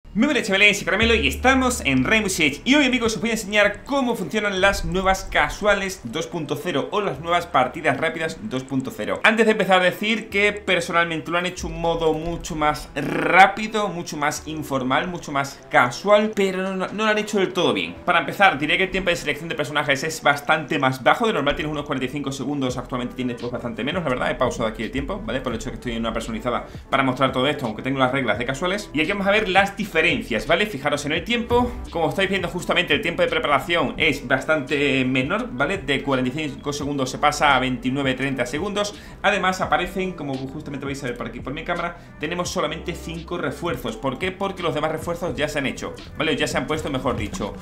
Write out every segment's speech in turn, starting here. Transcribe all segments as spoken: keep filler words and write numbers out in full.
Muy buenas chavales, soy Caramelo y estamos en Rainbow Six. Y hoy amigos os voy a enseñar cómo funcionan las nuevas casuales dos punto cero o las nuevas partidas rápidas dos punto cero. Antes de empezar a decir que personalmente lo han hecho un modo mucho más rápido, mucho más informal, mucho más casual, pero no, no lo han hecho del todo bien. Para empezar, diré que el tiempo de selección de personajes es bastante más bajo. De normal tienes unos cuarenta y cinco segundos, actualmente tienes pues bastante menos, la verdad. He pausado aquí el tiempo, ¿vale? Por el hecho de que estoy en una personalizada para mostrar todo esto, aunque tengo las reglas de casuales. Y aquí vamos a ver las diferencias, ¿vale? Fijaros en el tiempo. Como estáis viendo, justamente el tiempo de preparación es bastante menor, ¿vale? De cuarenta y cinco segundos se pasa a veintinueve treinta segundos. Además aparecen, como justamente vais a ver por aquí por mi cámara, tenemos solamente cinco refuerzos. ¿Por qué? Porque los demás refuerzos ya se han hecho, ¿vale? Ya se han puesto, mejor dicho.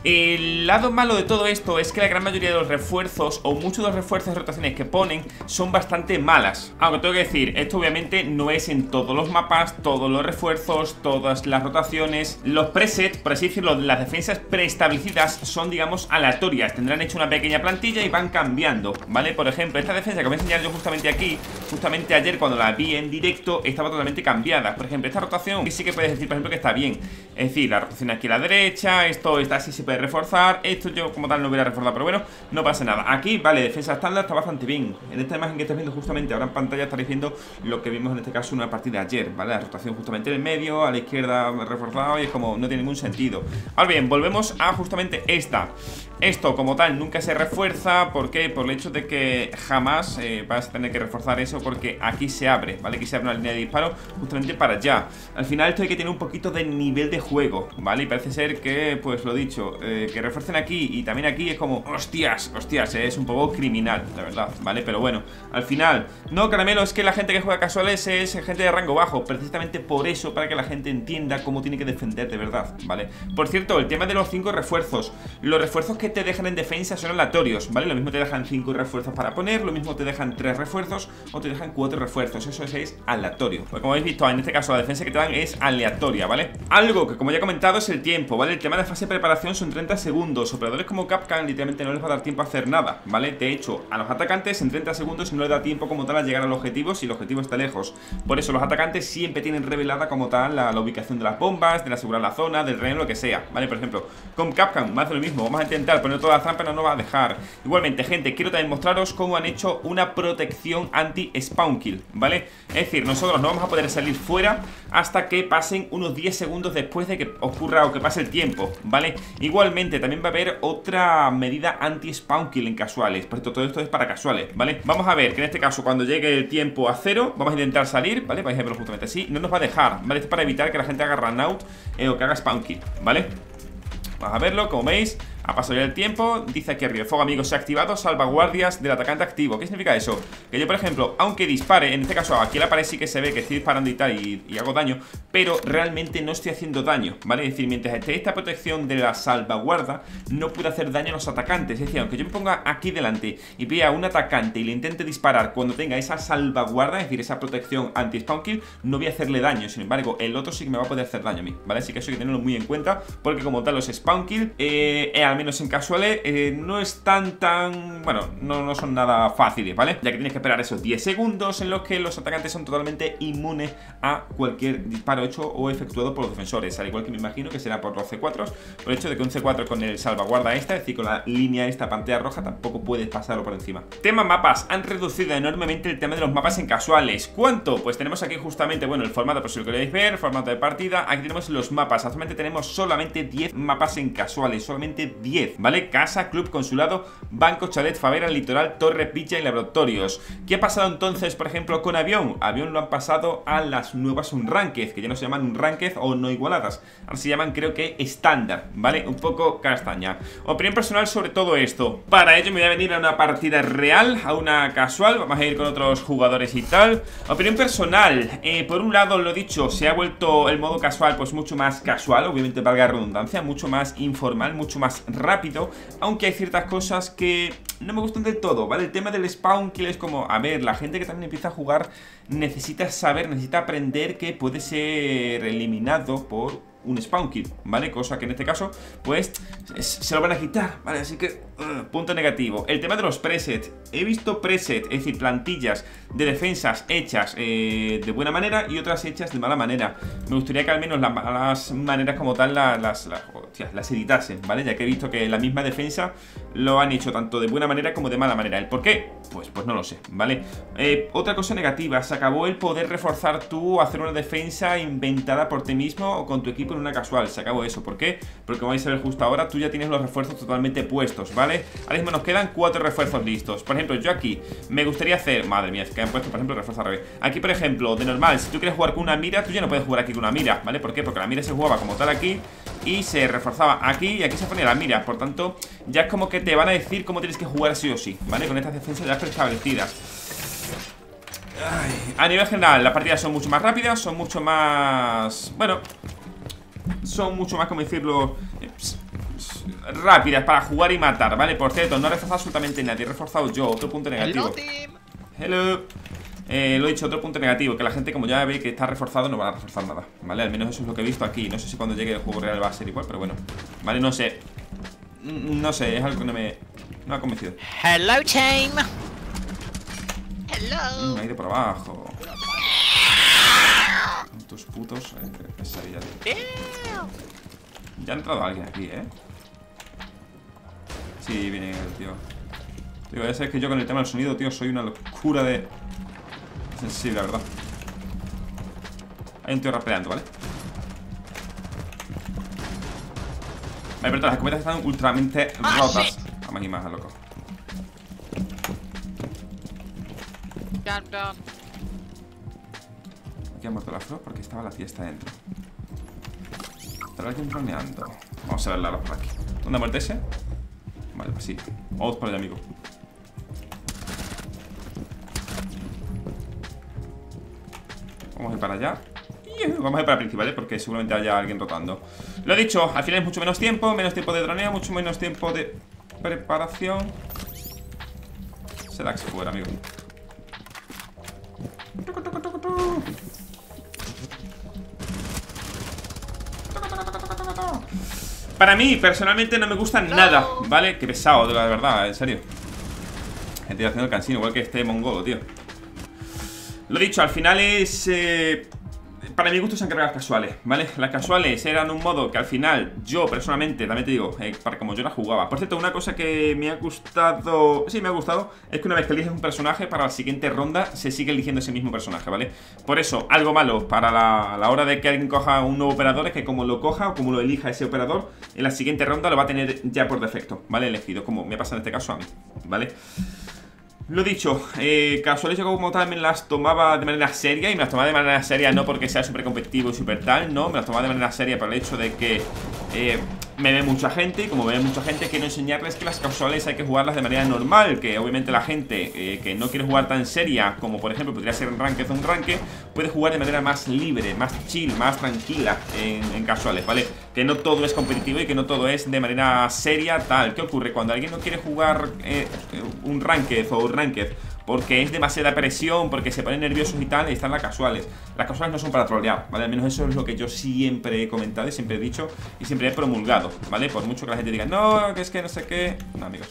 El lado malo de todo esto es que la gran mayoría de los refuerzos, o muchos de los refuerzos de rotaciones que ponen, son bastante malas. Aunque tengo que decir, esto obviamente no es en todos los mapas, todos los refuerzos, todas las rotaciones. Los presets, por así decirlo, las defensas preestablecidas son, digamos, aleatorias. Tendrán hecho una pequeña plantilla y van cambiando, ¿vale? Por ejemplo, esta defensa que os voy a enseñar yo justamente aquí, justamente ayer cuando la vi en directo, estaba totalmente cambiada. Por ejemplo, esta rotación, que sí que puedes decir, por ejemplo, que está bien. Es decir, la rotación aquí a la derecha, esto está así, se puede reforzar. Esto yo como tal no hubiera reforzado, pero bueno, no pasa nada. Aquí, vale, defensa estándar está bastante bien. En esta imagen que estáis viendo justamente ahora en pantalla estaréis viendo lo que vimos en este caso en una partida ayer, ¿vale? La rotación justamente en el medio, a la izquierda reforzado, y es como no tiene ningún sentido. Ahora bien, volvemos a justamente esta. Esto como tal nunca se refuerza. ¿Por qué? Por el hecho de que jamás eh, vas a tener que reforzar eso, porque aquí se abre, ¿vale? Aquí se abre una línea de disparo justamente para allá. Al final esto hay que tener un poquito de nivel de juego, ¿vale? Y parece ser que, pues lo dicho, eh, que refuercen aquí y también aquí es como, hostias, hostias, eh, es un poco criminal, la verdad, ¿vale? Pero bueno, al final, no, Caramelo, es que la gente que juega casuales es gente de rango bajo, precisamente por eso, para que la gente entienda cómo tiene que defender de verdad, ¿vale? Por cierto, el tema de los cinco refuerzos. Los refuerzos que te dejan en defensa son aleatorios, ¿vale? Lo mismo te dejan cinco refuerzos para poner, lo mismo te dejan tres refuerzos o te dejan cuatro refuerzos. Eso es, es aleatorio. Pues como habéis visto, en este caso la defensa que te dan es aleatoria, ¿vale? Algo que como ya he comentado es el tiempo, ¿vale? El tema de fase de preparación son treinta segundos. Operadores como Capcan literalmente no les va a dar tiempo a hacer nada, ¿vale? De hecho, a los atacantes en treinta segundos no les da tiempo como tal a llegar al objetivo si el objetivo está lejos. Por eso los atacantes siempre tienen revelada como tal la, la ubicación de las bombas, de asegurar la zona, del terreno, lo que sea, ¿vale? Por ejemplo, con Capcan más de lo mismo. Vamos a intentar poner toda la trampa, no nos va a dejar. Igualmente, gente, quiero también mostraros cómo han hecho una protección anti-spawn kill, ¿vale? Es decir, nosotros no vamos a poder salir fuera hasta que pasen unos diez segundos después de que ocurra o que pase el tiempo, ¿vale? Igualmente, también va a haber otra medida anti-spawn kill en casuales. Por esto, todo esto es para casuales, ¿vale? Vamos a ver que en este caso, cuando llegue el tiempo a cero, vamos a intentar salir, ¿vale? Vais a verlo justamente así. No nos va a dejar, ¿vale? Esto es para evitar que la gente haga run out eh, o que haga spawn kill, ¿vale? Vamos a verlo, como veis. Ha pasado ya el tiempo, dice aquí arriba, el fuego amigo se ha activado, salvaguardias del atacante activo. ¿Qué significa eso? Que yo, por ejemplo, aunque dispare, en este caso aquí en la pared sí que se ve que estoy disparando y tal y, y hago daño, pero realmente no estoy haciendo daño, ¿vale? Es decir, mientras esté esta protección de la salvaguarda, no puedo hacer daño a los atacantes. Es decir, aunque yo me ponga aquí delante y vea a un atacante y le intente disparar cuando tenga esa salvaguarda, es decir, esa protección anti-spawn kill, no voy a hacerle daño. Sin embargo, el otro sí que me va a poder hacer daño a mí, ¿vale? Así que eso hay que tenerlo muy en cuenta, porque como tal los spawn kill, eh, eh, al menos en casuales, eh, no están tan... Bueno, no, no son nada fáciles, ¿vale? Ya que tienes que esperar esos diez segundos en los que los atacantes son totalmente inmunes a cualquier disparo hecho o efectuado por los defensores. Al igual que me imagino que será por los C cuatro, por el hecho de que un C cuatro con el salvaguarda esta, es decir, con la línea esta pantalla roja, tampoco puedes pasarlo por encima. Tema mapas. Han reducido enormemente el tema de los mapas en casuales. ¿Cuánto? Pues tenemos aquí justamente, bueno, el formato, por si lo queréis ver, el formato de partida. Aquí tenemos los mapas. Actualmente tenemos solamente diez mapas en casuales, solamente diez, ¿vale? Casa, club, consulado, banco, chalet, favela, litoral, torre, villa y laboratorios. ¿Qué ha pasado entonces, por ejemplo, con avión? Avión lo han pasado a las nuevas Unranked, que ya no se llaman Unranked o no igualadas, ahora se llaman, creo que, estándar, ¿vale? Un poco castaña. Opinión personal sobre todo esto. Para ello me voy a venir a una partida real, a una casual. Vamos a ir con otros jugadores y tal. Opinión personal, eh, por un lado, lo dicho, se ha vuelto el modo casual pues mucho más casual, obviamente valga la redundancia, mucho más informal, mucho más rápido. Aunque hay ciertas cosas que no me gustan del todo, ¿vale? El tema del spawn kill es como, a ver, la gente que también empieza a jugar necesita saber, necesita aprender que puede ser eliminado por un spawn kill, ¿vale? Cosa que en este caso, pues, se lo van a quitar, ¿vale? Así que, uh, punto negativo. El tema de los presets. He visto presets, es decir, plantillas de defensas hechas eh, de buena manera y otras hechas de mala manera. Me gustaría que al menos las malas maneras como tal las, las, las, hostia, las editasen, ¿vale? Ya que he visto que la misma defensa lo han hecho tanto de buena manera como de mala manera. ¿El por qué? Pues, pues no lo sé, ¿vale? Eh, otra cosa negativa, se acabó el poder reforzar tú, hacer una defensa inventada por ti mismo o con tu equipo en una casual. Se acabó eso, ¿por qué? Porque como vais a ver justo ahora, tú ya tienes los refuerzos totalmente puestos, ¿vale? Ahora mismo nos quedan cuatro refuerzos listos. Por ejemplo, yo aquí me gustaría hacer... Madre mía, es que han puesto, por ejemplo, refuerzo al revés. Aquí, por ejemplo, de normal, si tú quieres jugar con una mira, tú ya no puedes jugar aquí con una mira, ¿vale? ¿Por qué? Porque la mira se jugaba como tal aquí y se reforzaba aquí y aquí se ponía la mira. Por tanto, ya es como que te van a decir cómo tienes que jugar sí o sí, ¿vale? Con estas defensas ya preestablecidas. Ay, a nivel general, las partidas son mucho más rápidas, son mucho más... Bueno, son mucho más, como decirlo... rápidas para jugar y matar, ¿vale? Por cierto, no he reforzado absolutamente nadie, he reforzado yo, otro punto negativo. Hello. Eh, lo he dicho, otro punto negativo, que la gente como ya ve que está reforzado no va a reforzar nada, ¿vale? Al menos eso es lo que he visto aquí. No sé si cuando llegue el juego real va a ser igual, pero bueno, ¿vale? No sé. No sé, es algo que no me, no me ha convencido. Hello, team. Hello. Mm, ahí de por abajo. Tus putos eh, pesadillas. Ya ha entrado alguien aquí, ¿eh? Sí, viene el tío. Tío, ya sabes que yo con el tema del sonido, tío, soy una locura de... sensible, la verdad. Hay un tío rapeando, ¿vale? Vale, pero las escopetas están ultramente rotas. Vamos y más, loco. Aquí ha muerto la flor porque estaba la fiesta dentro. ¿Estará alguien droneando? Vamos a verla por aquí. ¿Dónde ha muerto ese? Vale, pues sí. Vamos por allá, amigo. Vamos a ir para allá. Vamos a ir para el principal, ¿eh? Porque seguramente haya alguien rotando. Lo he dicho, al final es mucho menos tiempo. Menos tiempo de droneo, mucho menos tiempo de preparación. Sedax fuera, amigo. Para mí, personalmente, no me gusta nada, ¿vale? Qué pesado, la verdad, en serio. Estoy haciendo el cansino, igual que este mongolo, tío. Lo dicho, al final es... Eh, para mi gusto se han cargado las casuales, ¿vale? Las casuales eran un modo que al final yo personalmente, también te digo, eh, para como yo la jugaba. Por cierto, una cosa que me ha gustado... Sí, me ha gustado, es que una vez que eliges un personaje, para la siguiente ronda se sigue eligiendo ese mismo personaje, ¿vale? Por eso, algo malo para la, la hora de que alguien coja un nuevo operador es que como lo coja o como lo elija ese operador, en la siguiente ronda lo va a tener ya por defecto, ¿vale? Elegido, como me pasa en este caso a mí, ¿vale? Lo dicho, eh, casuales yo como tal me las tomaba de manera seria. Y me las tomaba de manera seria no porque sea súper competitivo y súper tal, no, me las tomaba de manera seria por el hecho de que eh, me ve mucha gente. Y como me ve mucha gente, quiero enseñarles que las casuales hay que jugarlas de manera normal. Que obviamente la gente eh, que no quiere jugar tan seria, como por ejemplo podría ser en ranked o un ranked, puede jugar de manera más libre, más chill, más tranquila en, en casuales, ¿vale? Que no todo es competitivo y que no todo es de manera seria, tal. ¿Qué ocurre? Cuando alguien no quiere jugar eh, un ranked o un ranked porque es demasiada presión, porque se ponen nerviosos y tal, están las casuales. Las casuales no son para trolear, ¿vale? Al menos eso es lo que yo siempre he comentado y siempre he dicho y siempre he promulgado, ¿vale? Por mucho que la gente diga, no, que es que no sé qué. No, amigos.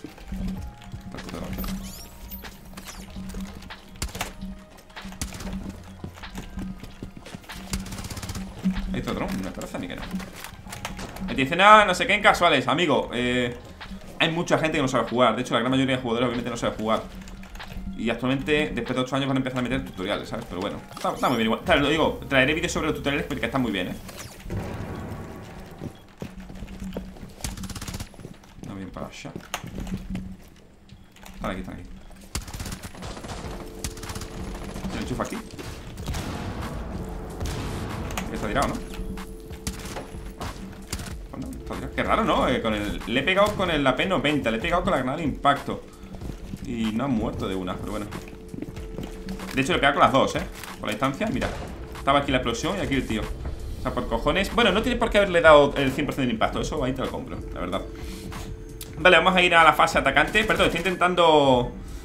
¿Hay otro dron? Me parece a mí que no. Me dicen, no, no sé qué en casuales, amigo. Eh, hay mucha gente que no sabe jugar. De hecho, la gran mayoría de jugadores obviamente no sabe jugar. Y actualmente, después de ocho años, van a empezar a meter tutoriales, ¿sabes? Pero bueno, está, está muy bien igual. Claro, lo digo, traeré vídeos sobre los tutoriales porque están muy bien, ¿eh? No bien para allá. Están aquí, están aquí. ¿Se enchufa aquí? Está tirado, ¿no? Bueno, está tirado. Qué raro, ¿no? Eh, con el... Le he pegado con el, la P noventa, le he pegado con la granada de impacto. Y no han muerto de una, pero bueno. De hecho, le he pegado con las dos, ¿eh? Por la distancia, mira. Estaba aquí la explosión y aquí el tío. O sea, por cojones. Bueno, no tiene por qué haberle dado el cien por ciento del impacto. Eso ahí te lo compro, la verdad. Vale, vamos a ir a la fase atacante. Perdón, estoy intentando...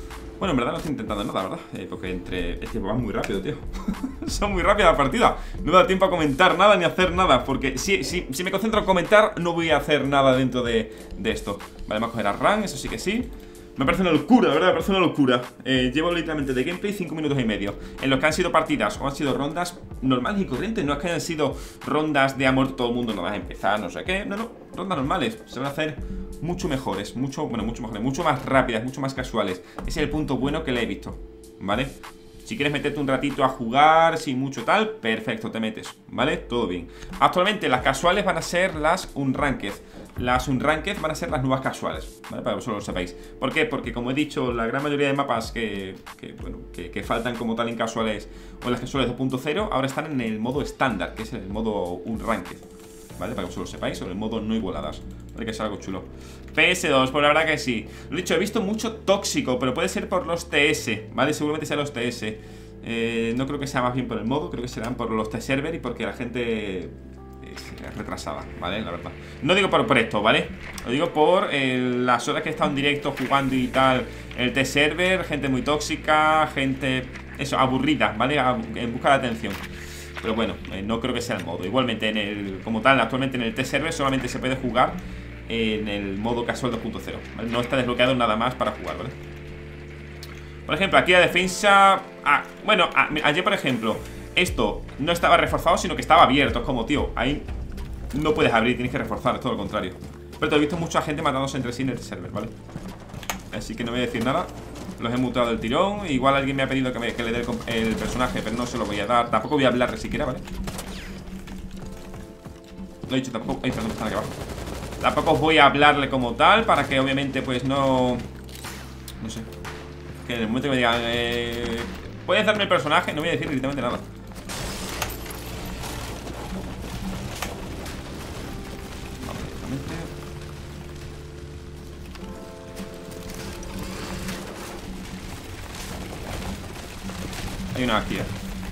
Bueno, en verdad no estoy intentando nada, ¿verdad? Eh, porque entre... Es que van muy rápido, tío. Son muy rápidas las partidas. No me da tiempo a comentar nada ni a hacer nada. Porque si, si, si me concentro en comentar, no voy a hacer nada dentro de, de esto. Vale, vamos a coger a Ran, eso sí que sí. Me parece una locura, ¿verdad? Me parece una locura. eh, Llevo literalmente de gameplay cinco minutos y medio. En los que han sido partidas o han sido rondas normales y corrientes. No es que hayan sido rondas de amor todo el mundo, no vas a empezar, no sé qué. No, no, rondas normales. Se van a hacer mucho mejores, mucho, bueno, mucho mejores, mucho más rápidas, mucho más casuales. Ese es el punto bueno que le he visto, ¿vale? Si quieres meterte un ratito a jugar sin mucho tal, perfecto, te metes, ¿vale? Todo bien. Actualmente las casuales van a ser las Unranked. Las Unranked van a ser las nuevas casuales, ¿vale? Para que vosotros lo sepáis. ¿Por qué? Porque como he dicho, la gran mayoría de mapas que, que bueno, que, que faltan como tal en casuales o en las casuales dos punto cero, ahora están en el modo estándar, que es el modo Unranked, ¿vale? Para que vosotros lo sepáis, o en el modo no igualadas, ¿vale? Que es algo chulo. P S dos, pues la verdad que sí. Lo dicho, he visto mucho tóxico, pero puede ser por los T S, ¿vale? Seguramente sean los T S. eh, No creo que sea más bien por el modo, creo que serán por los T-Server y porque la gente es retrasada, ¿vale? La verdad. No digo por, por esto, ¿vale? Lo digo por eh, las horas que he estado en directo jugando y tal. El T-Server, gente muy tóxica, gente, eso, aburrida, ¿vale? En busca de atención. Pero bueno, eh, no creo que sea el modo. Igualmente, en el, como tal, actualmente en el T-Server solamente se puede jugar en el modo casual dos punto cero, ¿vale? No está desbloqueado nada más para jugar, ¿vale? Por ejemplo, aquí la defensa... Ah, bueno, a, ayer, por ejemplo, esto no estaba reforzado, sino que estaba abierto. Es como, tío, ahí no puedes abrir, tienes que reforzar, es todo lo contrario. Pero te he visto mucha gente matándose entre sí en el server, ¿vale? Así que no voy a decir nada. Los he mutado del tirón. Igual alguien me ha pedido que, me, que le dé el, el personaje, pero no se lo voy a dar. Tampoco voy a hablar siquiera, ¿vale? Lo he dicho, tampoco... Ay, perdón, están aquí abajo. Tampoco os voy a hablarle como tal, para que obviamente pues no... No sé. Que en el momento que me digan eh, ¿puedes darme el personaje? No voy a decir directamente nada. Vamos directamente. Hay una aquí, eh.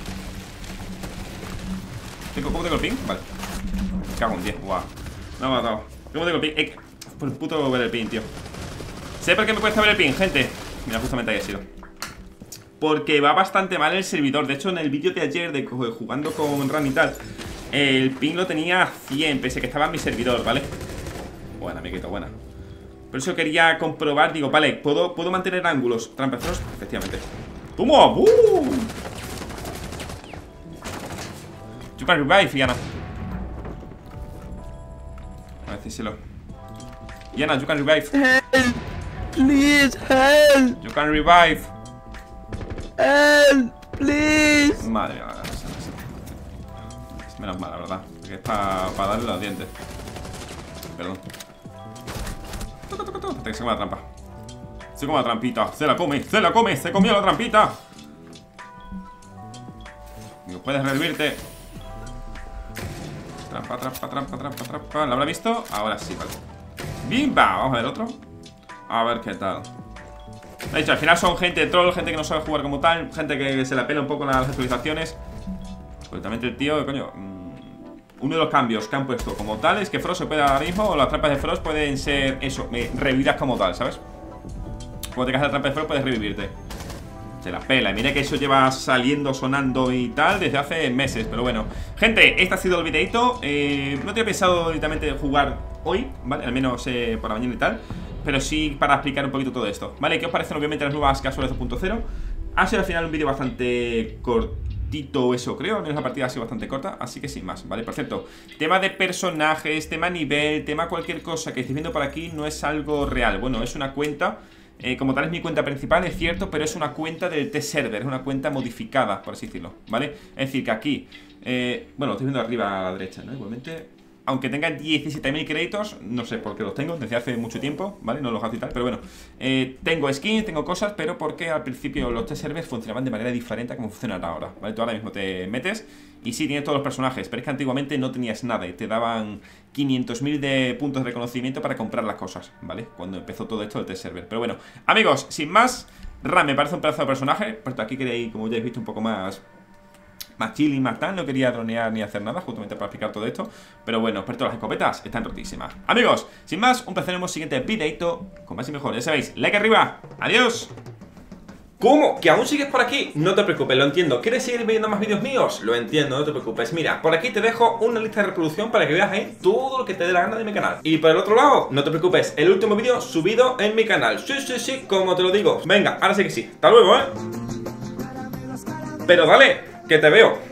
¿Cómo tengo el ping? Vale. Me cago en diez, guau. Me ha matado. ¿Cómo tengo el ping? Eh, por el puto ver el ping, tío. ¿Sé por qué me cuesta ver el ping, gente? Mira, justamente ahí ha sido. Porque va bastante mal el servidor. De hecho, en el vídeo de ayer de jugando con Ran y tal, el ping lo tenía a cien, pese que estaba en mi servidor, ¿vale? Buena, amiguito, buena. Por eso quería comprobar, digo, vale, ¿puedo, ¿puedo mantener ángulos trampezosos? Efectivamente. ¡Toma! ¡Uh! You can revive, Yana. A ver, decíselo. Yana, you can revive. Help! Please, help! You can revive. Help! Please! Madre mía, menos mal, la verdad. Que es para pa darle los dientes. Perdón. Hasta que se come la trampa. Se come la trampita. Se la come, se la come, se comió la trampita. Digo, puedes revivirte. Trampa, trampa, trampa, trampa, trampa. ¿Lo habrá visto? Ahora sí, vale. ¡Bimba! Vamos a ver otro. A ver qué tal. De hecho, al final son gente troll, gente que no sabe jugar como tal, gente que se la pela un poco las actualizaciones. Absolutamente el tío, coño. Mmm, uno de los cambios que han puesto como tal es que Frost se puede ahora mismo, o las trampas de Frost pueden ser eso, eh, revividas como tal, ¿sabes? Cuando te caes la trampa de Frost puedes revivirte. Se la pela, y mira que eso lleva saliendo, sonando y tal desde hace meses. Pero bueno, gente, este ha sido el videito. eh, No tenía pensado directamente jugar hoy, ¿vale? Al menos eh, por la mañana y tal, pero sí para explicar un poquito todo esto, ¿vale? ¿Qué os parecen obviamente las nuevas casuales dos punto cero? Ha sido al final un vídeo bastante cortito, eso creo. Al menos la partida ha sido bastante corta, así que sin más, ¿vale? Por cierto, tema de personajes, tema nivel, tema cualquier cosa que estéis viendo por aquí no es algo real. Bueno, es una cuenta... Eh, como tal es mi cuenta principal, es cierto, pero es una cuenta del T-Server, es una cuenta modificada, por así decirlo, ¿vale? Es decir, que aquí, eh, bueno, lo estoy viendo arriba a la derecha, ¿no? Igualmente, aunque tenga diecisiete mil créditos, no sé por qué los tengo, desde hace mucho tiempo, ¿vale? No los hago y tal, pero bueno, eh, tengo skins, tengo cosas, pero porque al principio los T-Servers funcionaban de manera diferente a como funcionan ahora, ¿vale? Tú ahora mismo te metes y sí, tienes todos los personajes, pero es que antiguamente no tenías nada y te daban quinientos mil de puntos de reconocimiento para comprar las cosas, ¿vale? Cuando empezó todo esto del T-Server. Pero bueno, amigos, sin más, Ran me parece un pedazo de personaje. Pero aquí queréis, como ya habéis visto, un poco más Más chill y más tal. No quería dronear ni hacer nada, justamente para explicar todo esto. Pero bueno, experto, las escopetas están rotísimas. Amigos, sin más, un placer en el siguiente videito con más y mejor. Ya sabéis, like arriba, adiós. ¿Cómo? ¿Que aún sigues por aquí? No te preocupes, lo entiendo. ¿Quieres seguir viendo más vídeos míos? Lo entiendo, no te preocupes. Mira, por aquí te dejo una lista de reproducción para que veas ahí todo lo que te dé la gana de mi canal. Y por el otro lado, no te preocupes, el último vídeo subido en mi canal. Sí, sí, sí, como te lo digo. Venga, ahora sí que sí. Hasta luego, ¿eh? Pero dale, que te veo.